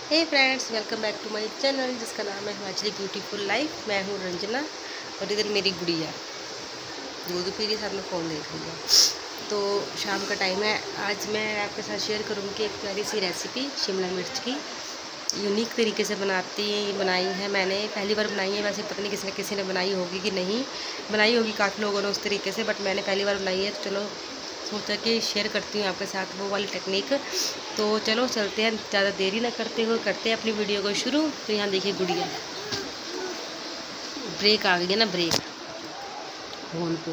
Hey friends, welcome back to my channel जिसका नाम है हिमाचली ब्यूटीफुल लाइफ। मैं हूँ रंजना और इधर मेरी गुड़िया दूध पी रही, साथ में फ़ोन देख रही है। तो शाम का टाइम है। आज मैं आपके साथ शेयर करूँगी एक प्यारी सी रेसिपी शिमला मिर्च की। यूनिक तरीके से बनाई है मैंने, पहली बार बनाई है। वैसे पता नहीं किसी ने बनाई होगी कि नहीं बनाई होगी, काफ़ी लोगों ने उस तरीके से, बट मैंने पहली बार बनाई है। तो चलो सोचा कि शेयर करती हूँ आपके साथ वो वाली टेक्निक। तो चलो चलते हैं, ज़्यादा देरी ना करते हुए करते हैं अपनी वीडियो को शुरू। तो यहाँ देखिए गुड़िया ब्रेक आ गई है ना, ब्रेक फोन पे।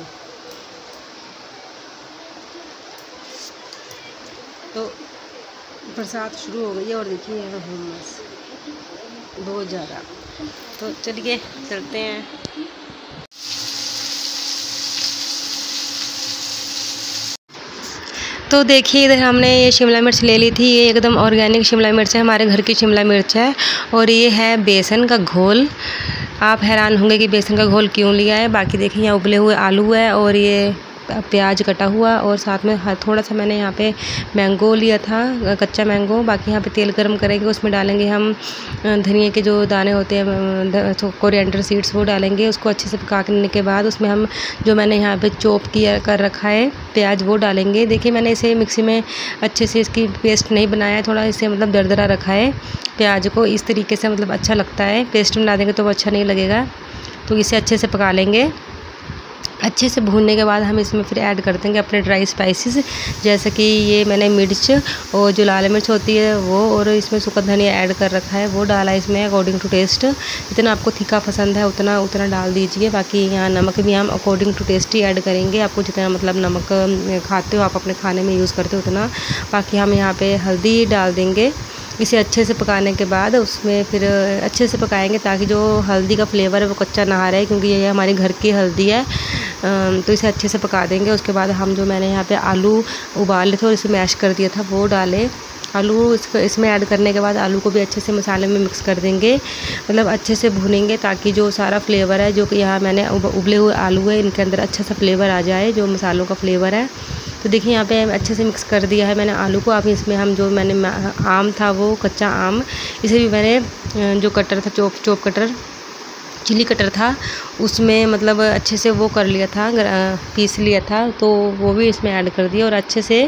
तो बरसात शुरू हो गई है और देखिए यहाँ हुम्मस बहुत ज़्यादा। तो चलिए चलते हैं। तो देखिए इधर हमने ये शिमला मिर्च ले ली थी। ये एकदम ऑर्गेनिक शिमला मिर्च है, हमारे घर की शिमला मिर्च है। और ये है बेसन का घोल। आप हैरान होंगे कि बेसन का घोल क्यों लिया है। बाकी देखिए यहाँ उबले हुए आलू है और ये प्याज कटा हुआ, और साथ में थोड़ा सा मैंने यहाँ पे मैंगो लिया था, कच्चा मैंगो। बाकी यहाँ पे तेल गरम करेंगे, उसमें डालेंगे हम धनिया के जो दाने होते हैं, कोरिएंडर सीड्स, वो डालेंगे। उसको अच्छे से पकाने के बाद उसमें हम जो मैंने यहाँ पे चॉप किया कर रखा है प्याज, वो डालेंगे। देखिए मैंने इसे मिक्सी में अच्छे से इसकी पेस्ट नहीं बनाया है, थोड़ा इसे मतलब दरदरा रखा है प्याज को। इस तरीके से मतलब अच्छा लगता है, पेस्ट बना देंगे तो वो अच्छा नहीं लगेगा। तो इसे अच्छे से पका लेंगे। अच्छे से भूनने के बाद हम इसमें फिर ऐड कर देंगे अपने ड्राई स्पाइसेस, जैसे कि ये मैंने मिर्च और जो लाल मिर्च होती है वो, और इसमें सूखा धनिया ऐड कर रखा है, वो डाला इसमें अकॉर्डिंग टू टेस्ट। जितना आपको तीखा पसंद है उतना डाल दीजिए। बाकी यहाँ नमक भी हम अकॉर्डिंग टू टेस्ट ही ऐड करेंगे। आपको जितना मतलब नमक खाते हो आप अपने खाने में यूज़ करते हो उतना। बाकी हम यहाँ पर हल्दी डाल देंगे। इसे अच्छे से पकाने के बाद उसमें फिर अच्छे से पकाएंगे ताकि जो हल्दी का फ्लेवर है वो कच्चा ना रहे, क्योंकि ये हमारी घर की हल्दी है। तो इसे अच्छे से पका देंगे। उसके बाद हम जो मैंने यहाँ पे आलू उबाले थे और इसे मैश कर दिया था वो डाले। आलू इसमें ऐड करने के बाद आलू को भी अच्छे से मसाले में मिक्स कर देंगे, मतलब अच्छे से भूनेंगे ताकि जो सारा फ्लेवर है, जो कि यहाँ मैंने उबले हुए आलू है इनके अंदर अच्छा सा फ्लेवर आ जाए, जो मसालों का फ्लेवर है। तो देखिए यहाँ पे अच्छे से मिक्स कर दिया है मैंने आलू को। अब इसमें हम जो मैंने आम था, वो कच्चा आम, इसे भी मैंने जो कटर था, चॉप कटर, चिली कटर था, उसमें मतलब अच्छे से वो कर लिया था, पीस लिया था। तो वो भी इसमें ऐड कर दिया और अच्छे से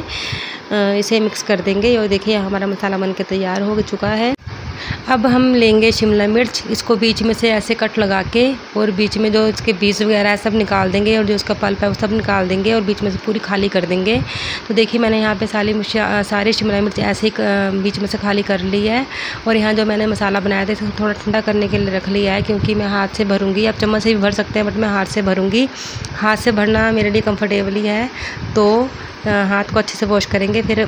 इसे मिक्स कर देंगे। और देखिए हमारा मसाला बन के तैयार हो चुका है। अब हम लेंगे शिमला मिर्च, इसको बीच में से ऐसे कट लगा के, और बीच में जो इसके बीज वगैरह है सब निकाल देंगे, और जो इसका पल्प है वो सब निकाल देंगे, और बीच में से पूरी खाली कर देंगे। तो देखिए मैंने यहाँ पे सारी शिमला मिर्च ऐसे ही बीच में से खाली कर ली है। और यहाँ जो मैंने मसाला बनाया था इसको थोड़ा ठंडा करने के लिए रख लिया है, क्योंकि मैं हाथ से भरूँगी। आप चम्मच से भी भर सकते हैं, बट मैं हाथ से भरूँगी। हाथ से भरना मेरे लिए कम्फर्टेबल ही है। तो हाथ को अच्छे से वॉश करेंगे, फिर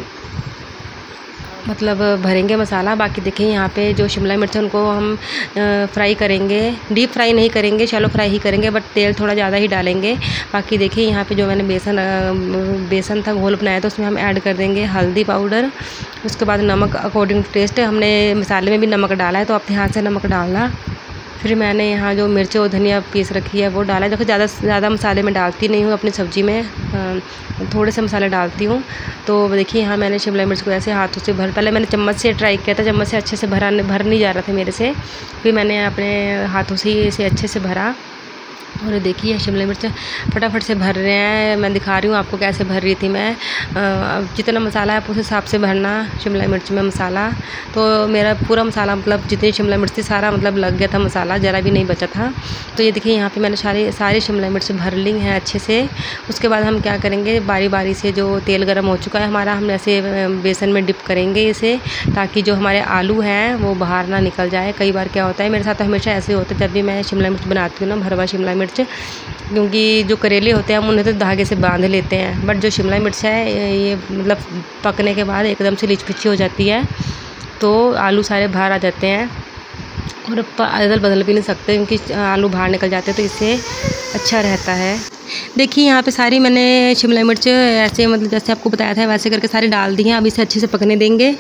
मतलब भरेंगे मसाला। बाकी देखिए यहाँ पे जो शिमला मिर्च है उनको हम फ्राई करेंगे, डीप फ्राई नहीं करेंगे, शैलो फ्राई ही करेंगे, बट तेल थोड़ा ज़्यादा ही डालेंगे। बाकी देखिए यहाँ पे जो मैंने बेसन था घोल बनाया था, उसमें हम ऐड कर देंगे हल्दी पाउडर। उसके बाद नमक अकॉर्डिंग टू टेस्ट। हमने मसाले में भी नमक डाला है, तो अपने हाथ से नमक डालना। फिर मैंने यहाँ जो मिर्च और धनिया पीस रखी है वो डाला है। देखो ज़्यादा मसाले में डालती नहीं हूँ अपनी सब्ज़ी में, थोड़े से मसाले डालती हूँ। तो देखिए यहाँ मैंने शिमला मिर्च को ऐसे हाथों से पहले मैंने चम्मच से ट्राई किया था, चम्मच से अच्छे से भर नहीं जा रहा था मेरे से। फिर मैंने अपने हाथों से इसे अच्छे से भरा। और देखिए शिमला मिर्च फटाफट से भर रहे हैं। मैं दिखा रही हूँ आपको कैसे भर रही थी मैं। जितना मसाला है आप उस हिसाब से भरना शिमला मिर्च में मसाला। तो मेरा पूरा मसाला मतलब जितनी शिमला मिर्च थी सारा मतलब लग गया था मसाला, ज़रा भी नहीं बचा था। तो ये देखिए यहाँ पे मैंने सारी शिमला मिर्च भर ली हैं अच्छे से। उसके बाद हम क्या करेंगे, बारी बारी से जो तेल गर्म हो चुका है हमारा, हम ऐसे बेसन में डिप करेंगे इसे, ताकि जो हमारे आलू हैं वो बाहर ना निकल जाए। कई बार क्या होता है, मेरे साथ तो हमेशा ऐसे होता है जब भी मैं शिमला मिर्च बनाती हूँ ना, भरवा शिमला मिर्च, क्योंकि जो करेले होते हैं हम उन्हें तो धागे से बांध लेते हैं, बट जो शिमला मिर्च है ये मतलब पकने के बाद एकदम से लिचपिची हो जाती है, तो आलू सारे बाहर आ जाते हैं और अदल बदल भी नहीं सकते, क्योंकि आलू बाहर निकल जाते हैं। तो इससे अच्छा रहता है। देखिए यहाँ पे सारी मैंने शिमला मिर्च ऐसे मतलब जैसे आपको बताया था वैसे करके सारी डाल दी हैं। अब इसे अच्छे से पकने देंगे।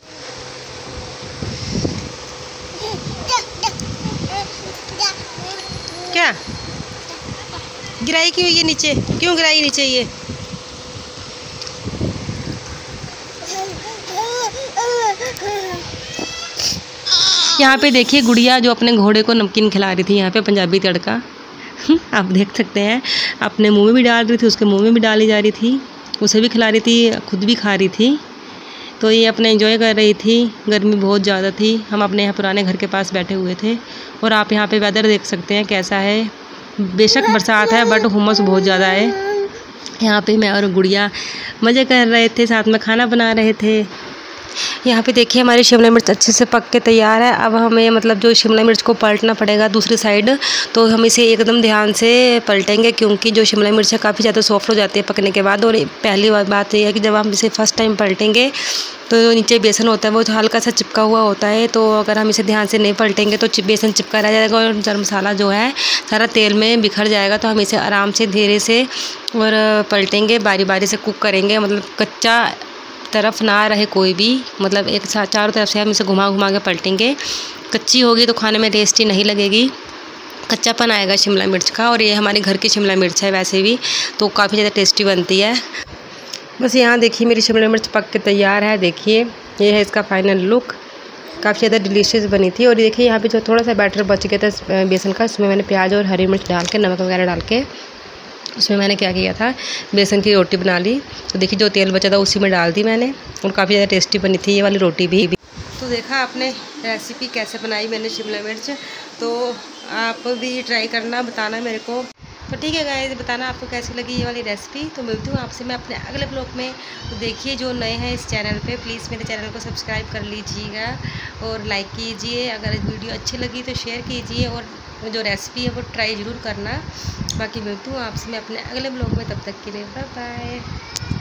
क्या गिराई क्यों ये नीचे, क्यों गिराई नीचे ये? यहाँ पे देखिए गुड़िया जो अपने घोड़े को नमकीन खिला रही थी, यहाँ पे पंजाबी तड़का आप देख सकते हैं। अपने मुंह में भी डाल रही थी, उसके मुंह में भी डाली जा रही थी, उसे भी खिला रही थी, खुद भी खा रही थी। तो ये अपना एंजॉय कर रही थी। गर्मी बहुत ज़्यादा थी, हम अपने यहाँ पुराने घर के पास बैठे हुए थे। और आप यहाँ पे वेदर देख सकते हैं कैसा है। बेशक बरसात है बट हुमस बहुत ज़्यादा है। यहाँ पे मैं और गुड़िया मज़े कर रहे थे, साथ में खाना बना रहे थे। यहाँ पे देखिए हमारी शिमला मिर्च अच्छे से पक के तैयार है। अब हमें मतलब जो शिमला मिर्च को पलटना पड़ेगा दूसरी साइड, तो हम इसे एकदम ध्यान से पलटेंगे क्योंकि जो शिमला मिर्च है काफ़ी ज़्यादा सॉफ्ट हो जाती है पकने के बाद। और पहली बात यह है कि जब हम इसे फर्स्ट टाइम पलटेंगे तो जो नीचे बेसन होता है वो हल्का सा चिपका हुआ होता है, तो अगर हम इसे ध्यान से नहीं पलटेंगे तो बेसन चिपका रह जाएगा और गर्म मसाला जो है सारा तेल में बिखर जाएगा। तो हम इसे आराम से धीरे से और पलटेंगे, बारी बारी से कुक करेंगे, मतलब कच्चा तरफ ना रहे कोई भी, मतलब एक साथ चारों तरफ से हम इसे घुमा घुमा के पलटेंगे। कच्ची होगी तो खाने में टेस्टी नहीं लगेगी, कच्चापन आएगा शिमला मिर्च का। और ये हमारे घर की शिमला मिर्च है वैसे भी, तो काफ़ी ज़्यादा टेस्टी बनती है। बस यहाँ देखिए मेरी शिमला मिर्च पक के तैयार है। देखिए ये है इसका फाइनल लुक, काफ़ी ज़्यादा डिलीशियस बनी थी। और देखिए यहाँ पे जो थोड़ा सा बैटर बच गया था बेसन का, उसमें मैंने प्याज और हरी मिर्च डाल के, नमक वगैरह डाल के उसमें मैंने क्या किया था, बेसन की रोटी बना ली। तो देखिए जो तेल बचा था उसी में डाल दी मैंने, और काफ़ी ज़्यादा टेस्टी बनी थी ये वाली रोटी भी। तो देखा आपने रेसिपी कैसे बनाई मैंने शिमला मिर्च, तो आप भी ट्राई करना, बताना मेरे को। तो ठीक है गाइस, बताना आपको कैसी लगी ये वाली रेसिपी। तो मिलती हूँ आपसे मैं अपने अगले ब्लॉग में। तो देखिए जो नए हैं इस चैनल पे प्लीज़ मेरे चैनल को सब्सक्राइब कर लीजिएगा और लाइक कीजिए। अगर वीडियो अच्छी लगी तो शेयर कीजिए और जो रेसिपी है वो ट्राई ज़रूर करना। बाकी मिलती हूँ आपसे मैं अपने अगले ब्लॉग में, तब तक के लिए बाय बाय।